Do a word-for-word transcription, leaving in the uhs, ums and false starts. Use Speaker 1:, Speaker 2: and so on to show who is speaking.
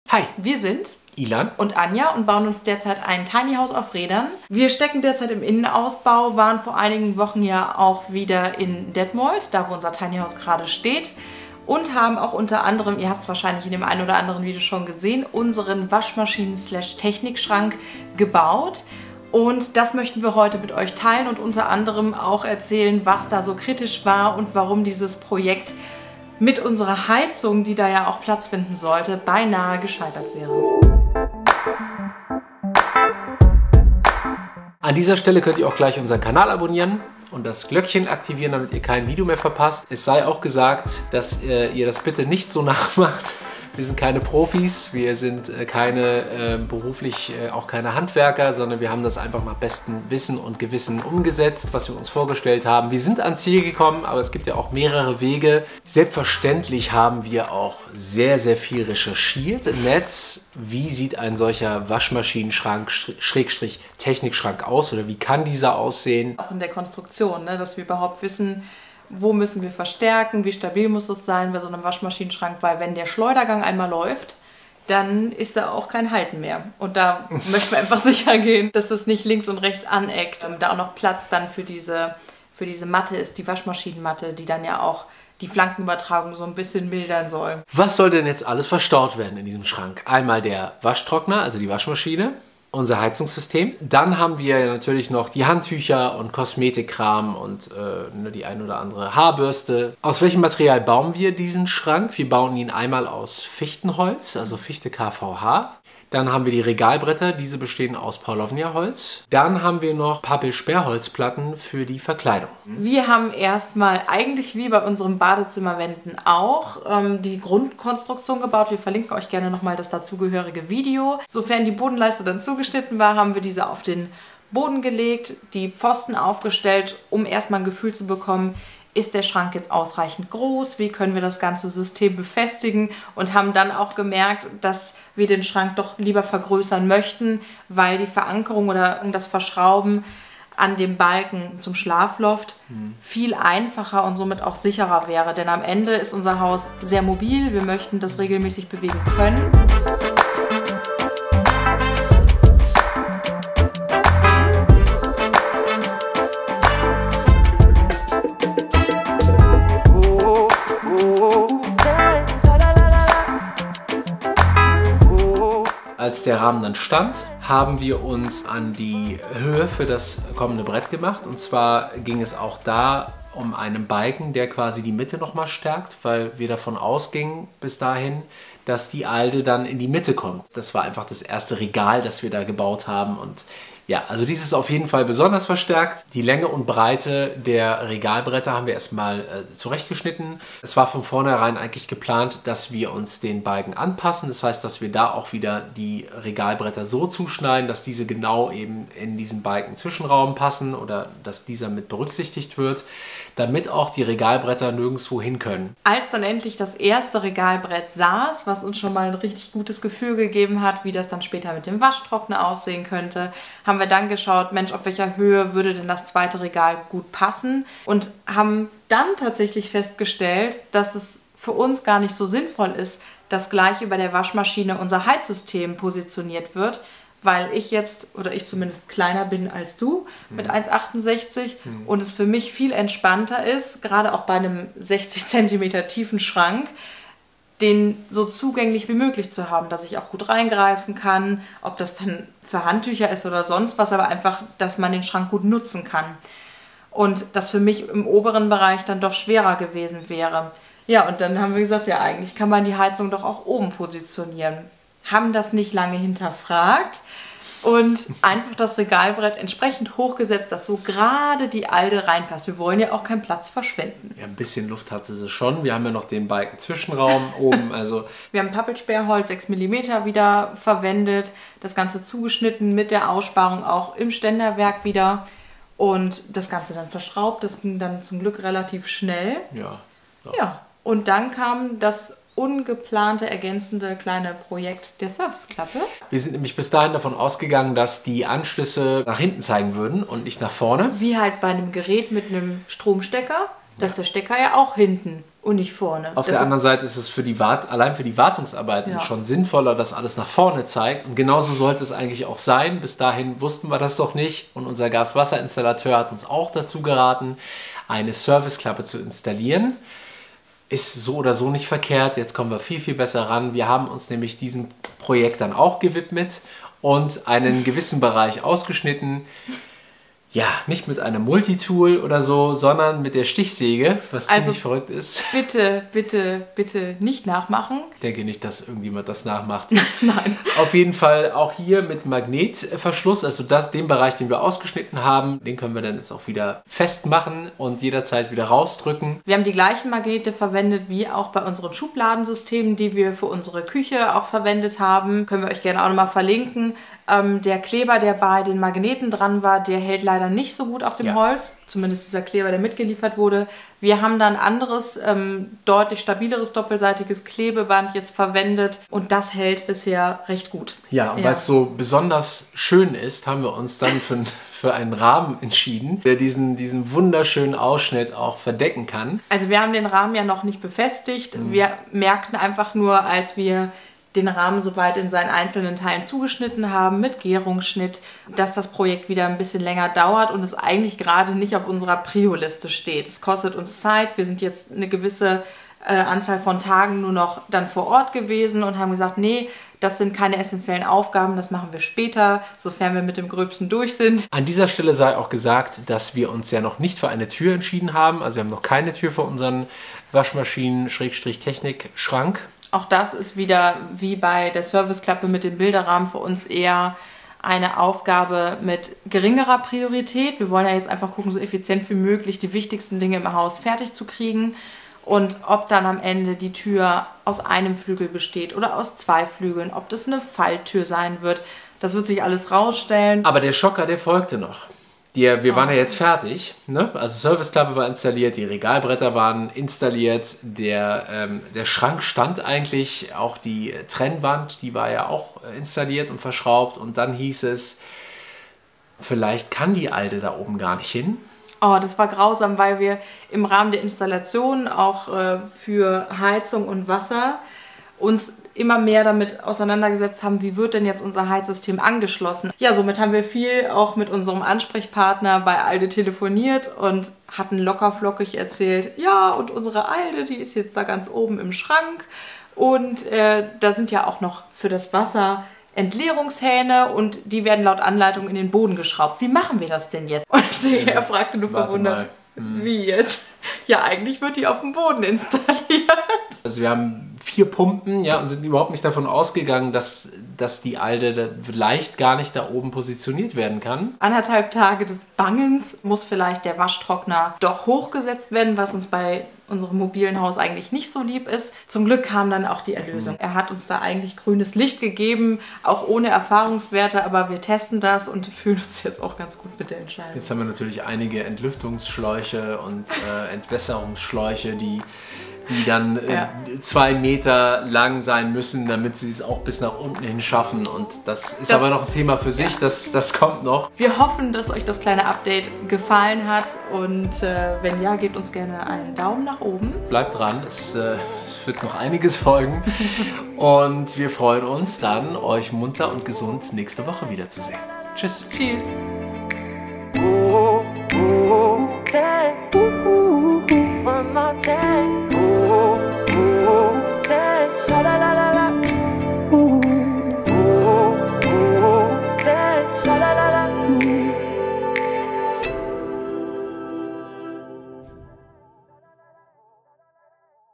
Speaker 1: Hi,
Speaker 2: wir sind
Speaker 1: Ilan
Speaker 2: und Anja und bauen uns derzeit ein Tiny House auf Rädern. Wir stecken derzeit im Innenausbau, waren vor einigen Wochen ja auch wieder in Detmold, da wo unser Tiny House gerade steht. Und haben auch unter anderem, ihr habt es wahrscheinlich in dem einen oder anderen Video schon gesehen, unseren Waschmaschinen-Technikschrank gebaut. Und das möchten wir heute mit euch teilen und unter anderem auch erzählen, was da so kritisch war und warum dieses Projekt mit unserer Heizung, die da ja auch Platz finden sollte, beinahe gescheitert wäre.
Speaker 1: An dieser Stelle könnt ihr auch gleich unseren Kanal abonnieren und das Glöckchen aktivieren, damit ihr kein Video mehr verpasst. Es sei auch gesagt, dass äh, ihr das bitte nicht so nachmacht. Wir sind keine Profis, wir sind äh, keine äh, beruflich äh, auch keine Handwerker, sondern wir haben das einfach nach bestem Wissen und Gewissen umgesetzt, was wir uns vorgestellt haben. Wir sind ans Ziel gekommen, aber es gibt ja auch mehrere Wege. Selbstverständlich haben wir auch sehr, sehr viel recherchiert im Netz. Wie sieht ein solcher Waschmaschinenschrank, Schrägstrich Technikschrank aus oder wie kann dieser aussehen?
Speaker 2: Auch in der Konstruktion, ne, dass wir überhaupt wissen, wo müssen wir verstärken, wie stabil muss es sein bei so einem Waschmaschinenschrank, weil wenn der Schleudergang einmal läuft, dann ist da auch kein Halten mehr. Und da möchten wir einfach sicher gehen, dass das nicht links und rechts aneckt. Und da auch noch Platz dann für diese, für diese Matte ist, die Waschmaschinenmatte, die dann ja auch die Flankenübertragung so ein bisschen mildern soll.
Speaker 1: Was soll denn jetzt alles verstaut werden in diesem Schrank? Einmal der Waschtrockner, also die Waschmaschine, unser Heizungssystem. Dann haben wir natürlich noch die Handtücher und Kosmetikkram und äh, die ein oder andere Haarbürste. Aus welchem Material bauen wir diesen Schrank? Wir bauen ihn einmal aus Fichtenholz, also Fichte K V H. Dann haben wir die Regalbretter, diese bestehen aus Paulownia-Holz. Dann haben wir noch Pappel-Sperrholzplatten für die Verkleidung.
Speaker 2: Wir haben erstmal, eigentlich wie bei unseren Badezimmerwänden auch, ähm, die Grundkonstruktion gebaut. Wir verlinken euch gerne nochmal das dazugehörige Video. Sofern die Bodenleiste dann zugeschnitten war, haben wir diese auf den Boden gelegt, die Pfosten aufgestellt, um erstmal ein Gefühl zu bekommen, ist der Schrank jetzt ausreichend groß, wie können wir das ganze System befestigen und haben dann auch gemerkt, dass wir den Schrank doch lieber vergrößern möchten, weil die Verankerung oder das Verschrauben an dem Balken zum Schlafloft hm. viel einfacher und somit auch sicherer wäre. Denn am Ende ist unser Haus sehr mobil, wir möchten das regelmäßig bewegen können.
Speaker 1: Als der Rahmen dann stand, haben wir uns an die Höhe für das kommende Brett gemacht. Und zwar ging es auch da um einen Balken, der quasi die Mitte nochmal stärkt, weil wir davon ausgingen bis dahin, dass die Halde dann in die Mitte kommt. Das war einfach das erste Regal, das wir da gebaut haben. Und ja, also dies ist auf jeden Fall besonders verstärkt. Die Länge und Breite der Regalbretter haben wir erstmal äh, zurechtgeschnitten. Es war von vornherein eigentlich geplant, dass wir uns den Balken anpassen. Das heißt, dass wir da auch wieder die Regalbretter so zuschneiden, dass diese genau eben in diesen Balken-Zwischenraum passen oder dass dieser mit berücksichtigt wird, damit auch die Regalbretter nirgendwo hin können.
Speaker 2: Als dann endlich das erste Regalbrett saß, was uns schon mal ein richtig gutes Gefühl gegeben hat, wie das dann später mit dem Waschtrockner aussehen könnte, haben wir dann geschaut, Mensch, auf welcher Höhe würde denn das zweite Regal gut passen und haben dann tatsächlich festgestellt, dass es für uns gar nicht so sinnvoll ist, dass gleich über der Waschmaschine unser Heizsystem positioniert wird, weil ich jetzt, oder ich zumindest kleiner bin als du, mit eins Komma achtundsechzig mhm. und es für mich viel entspannter ist, gerade auch bei einem sechzig Zentimeter tiefen Schrank, den so zugänglich wie möglich zu haben, dass ich auch gut reingreifen kann, ob das dann für Handtücher ist oder sonst was, aber einfach, dass man den Schrank gut nutzen kann. Und das für mich im oberen Bereich dann doch schwerer gewesen wäre. Ja, und dann haben wir gesagt, ja, eigentlich kann man die Heizung doch auch oben positionieren. Haben das nicht lange hinterfragt und einfach das Regalbrett entsprechend hochgesetzt, dass so gerade die Halde reinpasst. Wir wollen ja auch keinen Platz verschwenden.
Speaker 1: Ja, ein bisschen Luft hatte sie schon. Wir haben ja noch den Balken-Zwischenraum oben. Also
Speaker 2: wir haben Pappelsperrholz sechs Millimeter wieder verwendet, das Ganze zugeschnitten mit der Aussparung auch im Ständerwerk wieder und das Ganze dann verschraubt. Das ging dann zum Glück relativ schnell.
Speaker 1: Ja.
Speaker 2: Ja, ja. Und dann kam das ungeplante, ergänzende kleine Projekt der Serviceklappe.
Speaker 1: Wir sind nämlich bis dahin davon ausgegangen, dass die Anschlüsse nach hinten zeigen würden und nicht nach vorne.
Speaker 2: Wie halt bei einem Gerät mit einem Stromstecker. Da ist der Stecker ja auch hinten und nicht vorne.
Speaker 1: Auf
Speaker 2: das
Speaker 1: der anderen Seite ist es für die Wart allein für die Wartungsarbeiten
Speaker 2: ja.
Speaker 1: schon sinnvoller, dass alles nach vorne zeigt. Und genauso sollte es eigentlich auch sein. Bis dahin wussten wir das doch nicht. Und unser Gaswasserinstallateur hat uns auch dazu geraten, eine Serviceklappe zu installieren. Ist so oder so nicht verkehrt. Jetzt kommen wir viel, viel besser ran. Wir haben uns nämlich diesem Projekt dann auch gewidmet und einen gewissen Bereich ausgeschnitten. Ja, nicht mit einem Multitool oder so, sondern mit der Stichsäge, was
Speaker 2: also
Speaker 1: ziemlich verrückt ist.
Speaker 2: Bitte, bitte, bitte nicht nachmachen.
Speaker 1: Ich denke nicht, dass irgendjemand das nachmacht.
Speaker 2: Nein.
Speaker 1: Auf jeden Fall auch hier mit Magnetverschluss, also das, den Bereich, den wir ausgeschnitten haben, den können wir dann jetzt auch wieder festmachen und jederzeit wieder rausdrücken.
Speaker 2: Wir haben die gleichen Magnete verwendet wie auch bei unseren Schubladensystemen, die wir für unsere Küche auch verwendet haben. Können wir euch gerne auch nochmal verlinken. Ähm, der Kleber, der bei den Magneten dran war, der hält leider nicht so gut auf dem
Speaker 1: ja.
Speaker 2: Holz. Zumindest dieser Kleber, der mitgeliefert wurde. Wir haben dann anderes, ähm, deutlich stabileres doppelseitiges Klebeband jetzt verwendet und das hält bisher recht gut.
Speaker 1: Ja, und
Speaker 2: ja.
Speaker 1: weil es so besonders schön ist, haben wir uns dann für, für einen Rahmen entschieden, der diesen, diesen wunderschönen Ausschnitt auch verdecken kann.
Speaker 2: Also wir haben den Rahmen ja noch nicht befestigt. Mhm. Wir merkten einfach nur, als wir den Rahmen soweit in seinen einzelnen Teilen zugeschnitten haben, mit Gärungsschnitt, dass das Projekt wieder ein bisschen länger dauert und es eigentlich gerade nicht auf unserer Prio-Liste steht. Es kostet uns Zeit. Wir sind jetzt eine gewisse äh, Anzahl von Tagen nur noch dann vor Ort gewesen und haben gesagt, nee, das sind keine essentiellen Aufgaben, das machen wir später, sofern wir mit dem Gröbsten durch sind.
Speaker 1: An dieser Stelle sei auch gesagt, dass wir uns ja noch nicht für eine Tür entschieden haben. Also wir haben noch keine Tür für unseren Waschmaschinen-Technik-Schrank.
Speaker 2: Auch das ist wieder wie bei der Serviceklappe mit dem Bilderrahmen für uns eher eine Aufgabe mit geringerer Priorität. Wir wollen ja jetzt einfach gucken, so effizient wie möglich die wichtigsten Dinge im Haus fertig zu kriegen. Und ob dann am Ende die Tür aus einem Flügel besteht oder aus zwei Flügeln, ob das eine Falltür sein wird, das wird sich alles rausstellen.
Speaker 1: Aber der Schocker, der folgte noch. Die, wir waren ja jetzt fertig, ne? Also Serviceklappe war installiert, die Regalbretter waren installiert, der, ähm, der Schrank stand eigentlich, auch die Trennwand, die war ja auch installiert und verschraubt und dann hieß es, vielleicht kann die Alte da oben gar nicht hin.
Speaker 2: Oh, das war grausam, weil wir im Rahmen der Installation auch äh, für Heizung und Wasser uns immer mehr damit auseinandergesetzt haben, wie wird denn jetzt unser Heizsystem angeschlossen. Ja, somit haben wir viel auch mit unserem Ansprechpartner bei Alde telefoniert und hatten lockerflockig erzählt, ja, und unsere Alde, die ist jetzt da ganz oben im Schrank und äh, da sind ja auch noch für das Wasser Entleerungshähne und die werden laut Anleitung in den Boden geschraubt. Wie machen wir das denn jetzt? Und der Herr fragte nur verwundert, hm. wie jetzt? Ja, eigentlich wird die auf dem Boden installiert.
Speaker 1: Also wir haben vier Pumpen, ja, und sind überhaupt nicht davon ausgegangen, dass, dass die Alte vielleicht gar nicht da oben positioniert werden kann.
Speaker 2: Anderthalb Tage des Bangens muss vielleicht der Waschtrockner doch hochgesetzt werden, was uns bei unserem mobilen Haus eigentlich nicht so lieb ist. Zum Glück kam dann auch die Erlösung. Mhm. Er hat uns da eigentlich grünes Licht gegeben, auch ohne Erfahrungswerte, aber wir testen das und fühlen uns jetzt auch ganz gut mit der Entscheidung.
Speaker 1: Jetzt haben wir natürlich einige Entlüftungsschläuche und äh, Entwässerungsschläuche, die die dann äh, ja. zwei Meter lang sein müssen, damit sie es auch bis nach unten hin schaffen. Und das ist das, aber noch ein Thema für sich, ja. das, das kommt noch.
Speaker 2: Wir hoffen, dass euch das kleine Update gefallen hat und äh, wenn ja, gebt uns gerne einen Daumen nach oben.
Speaker 1: Bleibt dran, es, äh, es wird noch einiges folgen und wir freuen uns dann, euch munter und gesund nächste Woche wiederzusehen. Tschüss.
Speaker 2: Tschüss.